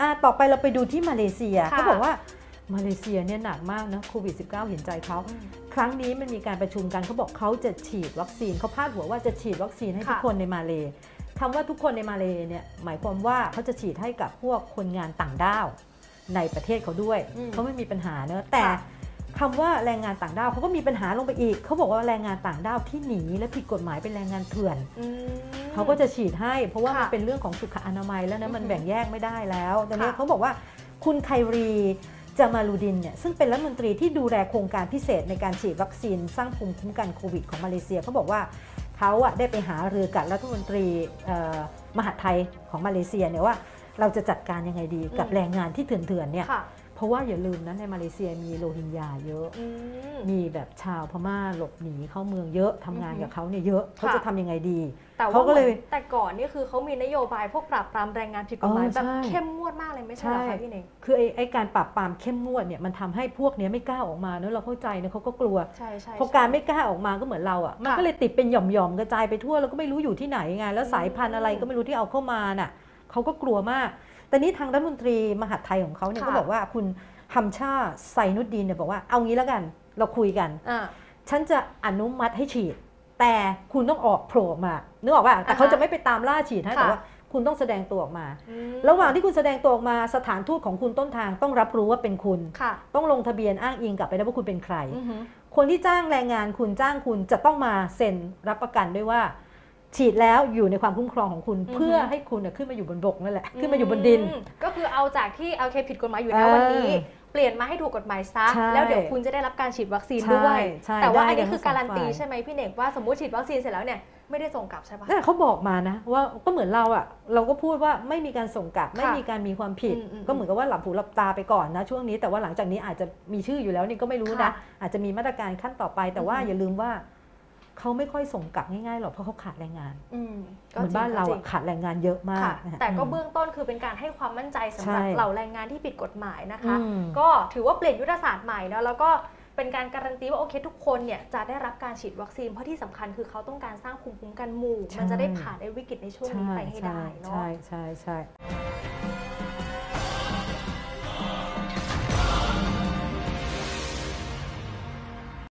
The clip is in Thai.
ต่อไปเราไปดูที่มาเลเซียเขาบอกว่ามาเลเซียเนี่ยหนักมากนะโควิด -19 เห็นใจเขาครั้งนี้มันมีการประชุมกันเขาบอกเขาจะฉีดวัคซีนเขาพาดหัวว่าจะฉีดวัคซีนให้ทุกคนในมาเลคำว่าทุกคนในมาเลเนี่ยหมายความว่าเขาจะฉีดให้กับพวกคนงานต่างด้าวในประเทศเขาด้วยเขาไม่มีปัญหาเนอะแต่คำว่าแรงงานต่างด้าวเขาก็มีปัญหาลงไปอีกเขาบอกว่าแรงงานต่างด้าวที่หนีและผิดกฎหมายเป็นแรงงานเถื่อนเขาก็จะฉีดให้เพราะว่ามันเป็นเรื่องของสุขอนามัยแล้วนะมันแบ่งแยกไม่ได้แล้วตอนนี้เขาบอกว่าคุณไครีจามาลูดินเนี่ยซึ่งเป็นรัฐมนตรีที่ดูแลโครงการพิเศษในการฉีดวัคซีนสร้างภูมิคุ้มกันโควิดของมาเลเซียเขาบอกว่าเขาได้ไปหารือกับรัฐมนตรีมหาดไทยของมาเลเซียเนี่ยว่าเราจะจัดการยังไงดีกับแรงงานที่เถื่อนๆเนี่ยเพราะว่าอย่าลืมนะในมาเลเซียมีโรฮิงญาเยอะมีแบบชาวพม่าหลบหนีเข้าเมืองเยอะทำงานกับเขาเนี่ยเยอะเขาจะทำยังไงดีเขาก็เลยแต่ก่อนนี่คือเขามีนโยบายพวกปราบปรามแรงงานผิดกฎหมายแบบเข้มงวดมากเลยไม่ใช่เหรอคะพี่เน่งคือไอ้การปราบปรามเข้มงวดเนี่ยมันทำให้พวกนี้ไม่กล้าออกมาเนอะเราเข้าใจนะเขาก็กลัวพอการไม่กล้าออกมาก็เหมือนเราอ่ะมันก็เลยติดเป็นหย่อมๆกระจายไปทั่วเราก็ไม่รู้อยู่ที่ไหนไงแล้วสายพันธุ์อะไรก็ไม่รู้ที่เอาเข้ามาน่ะเขาก็กลัวมากแต่นี้ทางรัฐมนตรีมหาดไทยของเขาเนี่ยก็บอกว่าคุณฮัมชาไซนุดดีนเนี่ยบอกว่าเอางี้แล้วกันเราคุยกันฉันจะอนุมัติให้ฉีดแต่คุณต้องออกโผล่มานึกออกป่ะแต่เขาจะไม่ไปตามล่าฉีดให้แต่ว่าคุณต้องแสดงตัวออกมาระหว่างที่คุณแสดงตัวออกมาสถานทูตของคุณต้นทางต้องรับรู้ว่าเป็นคุณต้องลงทะเบียนอ้างอิงกลับไปได้ว่าคุณเป็นใครคนที่จ้างแรงงานคุณจ้างคุณจะต้องมาเซ็นรับประกันด้วยว่าฉีดแล้วอยู่ในความคุ้มครองของคุณเพื่อให้คุณขึ้นมาอยู่บนบกนั่นแหละขึ้นมาอยู่บนดินก็คือเอาจากที่เอาเคผิดกฎหมายอยู่แล้ววันนี้เปลี่ยนมาให้ถูกกฎหมายซะแล้วเดี๋ยวคุณจะได้รับการฉีดวัคซีนด้วยแต่ว่าอันนี้คือการันตีใช่ไหมพี่เนกว่าสมมติฉีดวัคซีนเสร็จแล้วเนี่ยไม่ได้ส่งกลับใช่ปะเขาบอกมานะว่าก็เหมือนเราอ่ะเราก็พูดว่าไม่มีการส่งกลับไม่มีการมีความผิดก็เหมือนกับว่าหลับหูหลับตาไปก่อนนะช่วงนี้แต่ว่าหลังจากนี้อาจจะมีชื่ออยู่แล้วนี่ก็ไม่รู้นะอาจจะมีมาตรการขั้นต่อไปแต่ว่าอย่าลืมว่าเขาไม่ค่อยส่งกลับง่ายๆหรอกเพราะเขาขาดแรงงานเหมือนบ้านเราขาดแรงงานเยอะมากแต่ก็เบื้องต้นคือเป็นการให้ความมั่นใจสำหรับเหล่าแรงงานที่ผิดกฎหมายนะคะก็ถือว่าเปลี่ยนยุทธศาสตร์ใหม่แล้วก็เป็นการการันตีว่าโอเคทุกคนเนี่ยจะได้รับการฉีดวัคซีนเพราะที่สำคัญคือเขาต้องการสร้างภูมิคุ้มกันหมู่มันจะได้ผ่านวิกฤตในช่วงนี้ไปให้ได้เนาะใช่